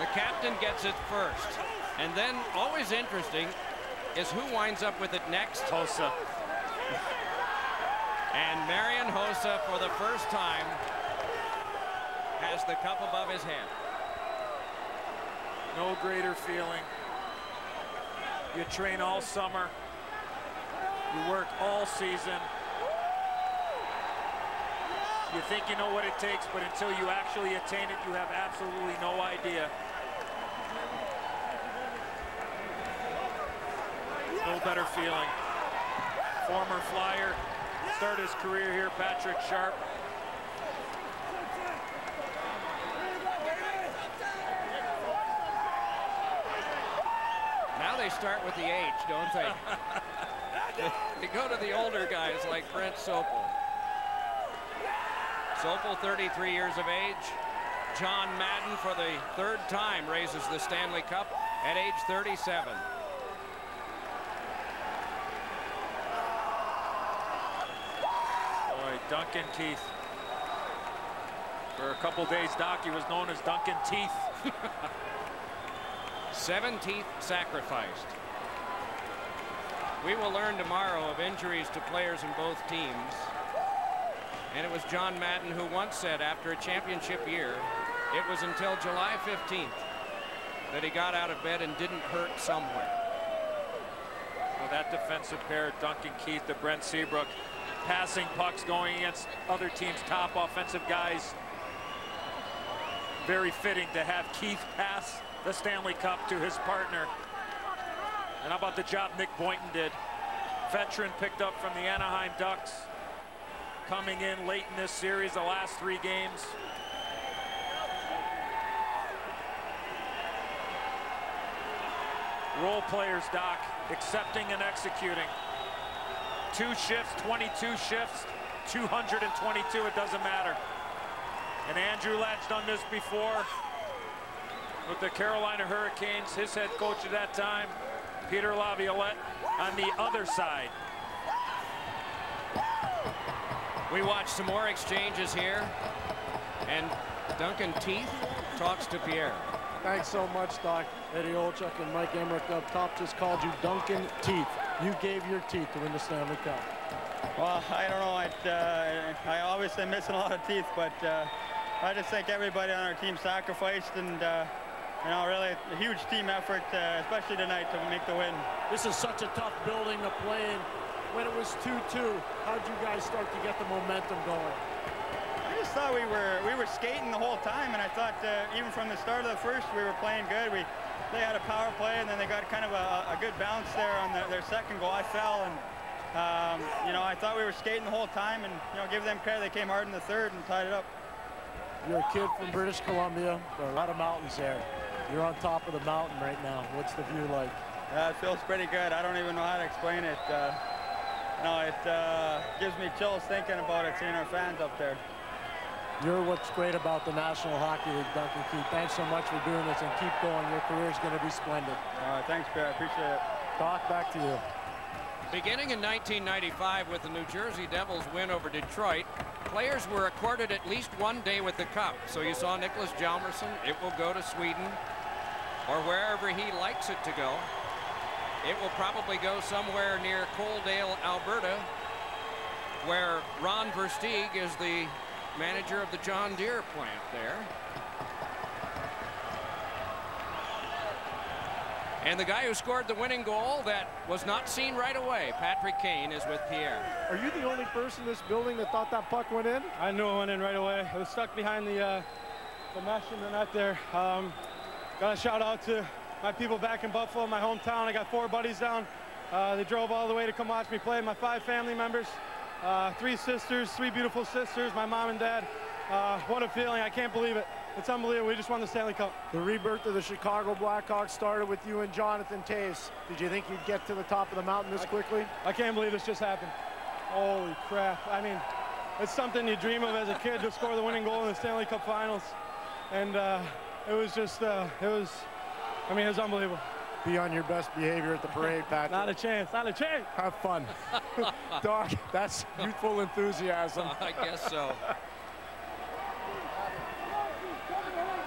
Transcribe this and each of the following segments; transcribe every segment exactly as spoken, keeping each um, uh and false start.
The captain gets it first. And then, always interesting, is who winds up with it next. Hossa. And Marian Hossa, for the first time, has the cup above his head. No greater feeling. You train all summer. You work all season. You think you know what it takes, but until you actually attain it, you have absolutely no idea. No better feeling. Former Flyer, started his career here, Patrick Sharp. Now they start with the age, don't they? They go to the older guys like Brent Sopel. Sopel, thirty-three years of age. John Madden, for the third time, raises the Stanley Cup at age thirty-seven. Boy, Duncan Keith. For a couple days, Doc, he was known as Duncan Teeth. Seven teeth sacrificed. We will learn tomorrow of injuries to players in both teams. And it was John Madden who once said after a championship year, it was until July fifteenth that he got out of bed and didn't hurt somewhere. Well, that defensive pair, Duncan Keith to Brent Seabrook, passing pucks going against other teams' top offensive guys. Very fitting to have Keith pass the Stanley Cup to his partner. And how about the job Nick Boynton did? Veteran picked up from the Anaheim Ducks, coming in late in this series, the last three games. Role players, Doc, accepting and executing. Two shifts, twenty-two shifts, two hundred twenty-two, it doesn't matter. And Andrew Ladd's done this before with the Carolina Hurricanes. His head coach at that time, Peter Laviolette, on the other side. We watch some more exchanges here, and Duncan Teeth talks to Pierre. Thanks so much, Doc. Eddie Olczyk and Mike Emmerich up top just called you Duncan Teeth. You gave your teeth to win the Stanley Cup. Well, I don't know. I, uh, I obviously missing a lot of teeth, but uh, I just think everybody on our team sacrificed, and uh, you know, really a huge team effort, uh, especially tonight, to make the win. This is such a tough building to play in. When it was two two, how'd you guys start to get the momentum going? I just thought we were we were skating the whole time, and I thought uh, even from the start of the first, we were playing good. We they had a power play, and then they got kind of a, a good bounce there on the, their second goal. I fell, and um, you know, I thought we were skating the whole time, and you know, give them credit. They came hard in the third and tied it up. You're a kid from British Columbia. There are a lot of mountains there. You're on top of the mountain right now. What's the view like? Uh, it feels pretty good. I don't even know how to explain it. Uh, no, it uh, gives me chills thinking about it, seeing our fans up there. You're what's great about the National Hockey League, Duncan Keith. Thanks so much for doing this, and keep going. Your career's going to be splendid. All right, thanks, Pierre. I appreciate it. Doc, back to you. Beginning in nineteen ninety-five with the New Jersey Devils win over Detroit, players were accorded at least one day with the cup. So you saw Nicholas Hjalmarsson, it will go to Sweden or wherever he likes it to go. It will probably go somewhere near Coaldale, Alberta, where Ron Versteeg is the manager of the John Deere plant there. And the guy who scored the winning goal that was not seen right away, Patrick Kane, is with Pierre. Are you the only person in this building that thought that puck went in? I knew it went in right away. I was stuck behind the, uh, the mesh in the net there. Um, got a shout out to my people back in Buffalo, my hometown. I got four buddies down. Uh, they drove all the way to come watch me play. My five family members, uh, three sisters, three beautiful sisters, my mom and dad. Uh, what a feeling. I can't believe it. It's unbelievable. We just won the Stanley Cup. The rebirth of the Chicago Blackhawks started with you and Jonathan Toews. Did you think you'd get to the top of the mountain this quickly? I can't believe this just happened. Holy crap. I mean, it's something you dream of as a kid, to score the winning goal in the Stanley Cup Finals. And uh, it was just, uh, it was, I mean, it was unbelievable. Be on your best behavior at the parade, Patrick. Not a chance, not a chance. Have fun. Doc, that's youthful enthusiasm. I guess so.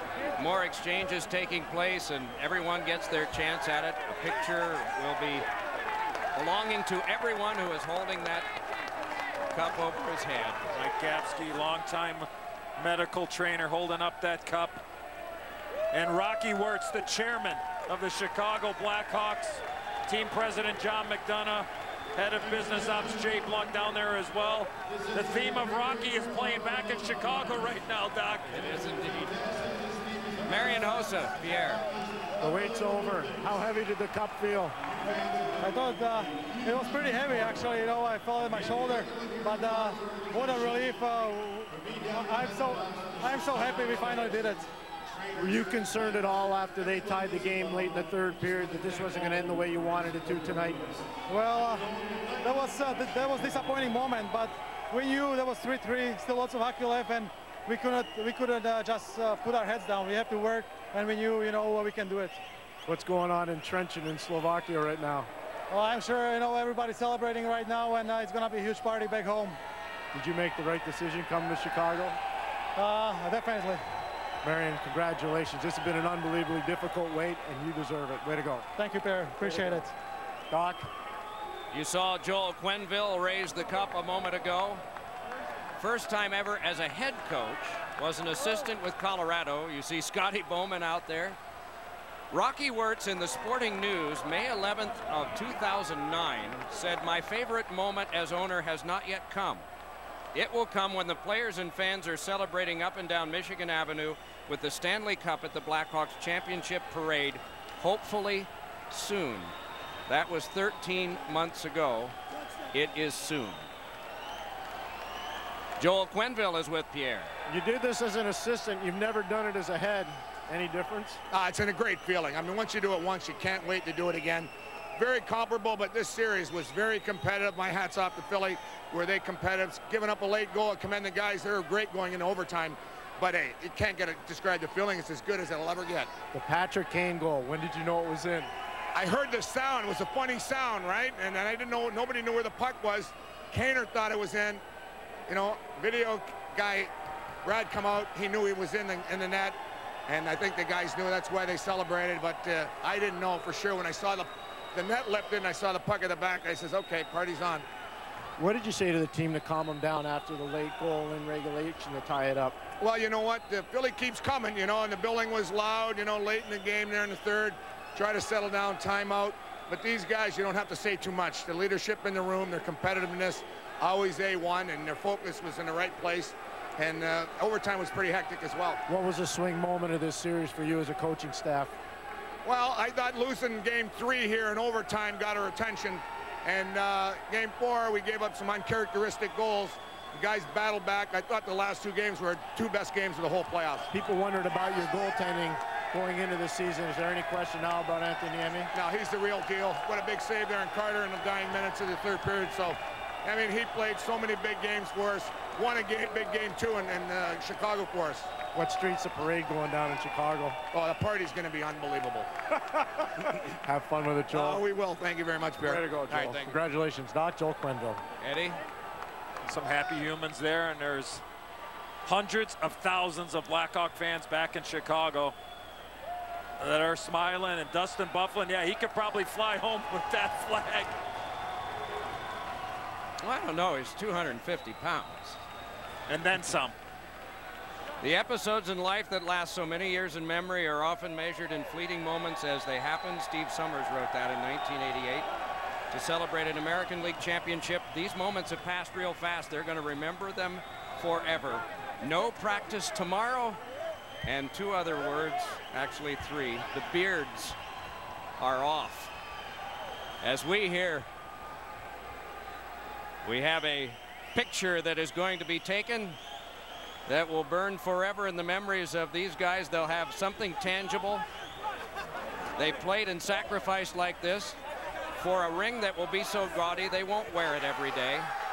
more exchanges taking place, and everyone gets their chance at it. A picture will be belonging to everyone who is holding that cup over his head. Mike Gapsky, longtime medical trainer, holding up that cup. And Rocky Wirtz, the chairman of the Chicago Blackhawks, team president John McDonough, head of business ops Jay Blunt down there as well. The theme of Rocky is playing back in Chicago right now, Doc. It is indeed. Marian Hossa, Pierre. The wait's over. How heavy did the cup feel? I thought uh, it was pretty heavy, actually. You know, I felt it in my shoulder, but uh, what a relief! Uh, I'm so, I'm so happy we finally did it. Were you concerned at all after they tied the game late in the third period that this wasn't going to end the way you wanted it to tonight? Well, uh, that was uh, th that was a disappointing moment, but we knew there was three three, still lots of hockey left, and we couldn't we couldn't uh, just uh, put our heads down. We have to work, and we knew, you know, we can do it. What's going on in Trenton in Slovakia right now? Well, I'm sure, you know, everybody's celebrating right now, and uh, it's going to be a huge party back home. Did you make the right decision coming to Chicago? Uh, definitely. Marian, congratulations. This has been an unbelievably difficult wait, and you deserve it. Way to go. Thank you, Pierre. Appreciate it. Doc? You saw Joel Quenneville raise the cup a moment ago. First time ever as a head coach, was an assistant with Colorado. You see Scotty Bowman out there. Rocky Wirtz in the Sporting News, May eleventh of two thousand nine, said, "My favorite moment as owner has not yet come. It will come when the players and fans are celebrating up and down Michigan Avenue with the Stanley Cup at the Blackhawks Championship Parade, hopefully soon." That was thirteen months ago. It is soon. Joel Quenneville is with Pierre. You did this as an assistant. You've never done it as a head. Any difference? Uh, it's a great feeling. I mean, once you do it once, you can't wait to do it again. Very comparable, but this series was very competitive. My hat's off to Philly. Were they competitive? Giving up a late goal, I commend the guys. They were great going into overtime. But hey, it can't get a, describe the feeling. It's as good as it'll ever get. The Patrick Kane goal. When did you know it was in? I heard the sound. It was a funny sound, right? And I didn't know. Nobody knew where the puck was. Kaner thought it was in. You know, video guy, Brad, come out. He knew he was in the in the net, and I think the guys knew. That's why they celebrated. But uh, I didn't know for sure when I saw the the net leapt in. I saw the puck at the back. I says, "Okay, party's on." What did you say to the team to calm them down after the late goal in regulation to tie it up? Well, you know what? The Philly keeps coming, you know, and the building was loud, you know, late in the game there in the third. Try to settle down, timeout. But these guys, you don't have to say too much. The leadership in the room, their competitiveness, always A one, and their focus was in the right place. And uh, overtime was pretty hectic as well. What was the swing moment of this series for you as a coaching staff? Well, I thought losing game three here in overtime got our attention. And uh, game four, we gave up some uncharacteristic goals. The guys battled back. I thought the last two games were two best games of the whole playoffs. People wondered about your goaltending going into the season. Is there any question now about Anthony Niemi? No, he's the real deal. What a big save there in Carter in the dying minutes of the third period. So, I mean, he played so many big games for us. Won a game, big game, too, in, in uh, Chicago for us. What street's the parade going down in Chicago? Oh, the party's going to be unbelievable. Have fun with it, Joel. Oh, we will. Thank you very much, Pierre. Way to go, Joel. All right, thank Congratulations, Doc. Joel Quenneville. Eddie? Some happy humans there, and there's hundreds of thousands of Blackhawk fans back in Chicago that are smiling. And Dustin Byfuglien, yeah, he could probably fly home with that flag. Well, I don't know. He's two hundred fifty pounds. And then some. The episodes in life that last so many years in memory are often measured in fleeting moments as they happen. Steve Summers wrote that in nineteen eighty-eight. To celebrate an American League championship, these moments have passed real fast. They're going to remember them forever. No practice tomorrow. And two other words, actually three. The beards are off. As we hear, we have a picture that is going to be taken that will burn forever in the memories of these guys. They'll have something tangible. They played and sacrificed like this for a ring that will be so gaudy they won't wear it every day.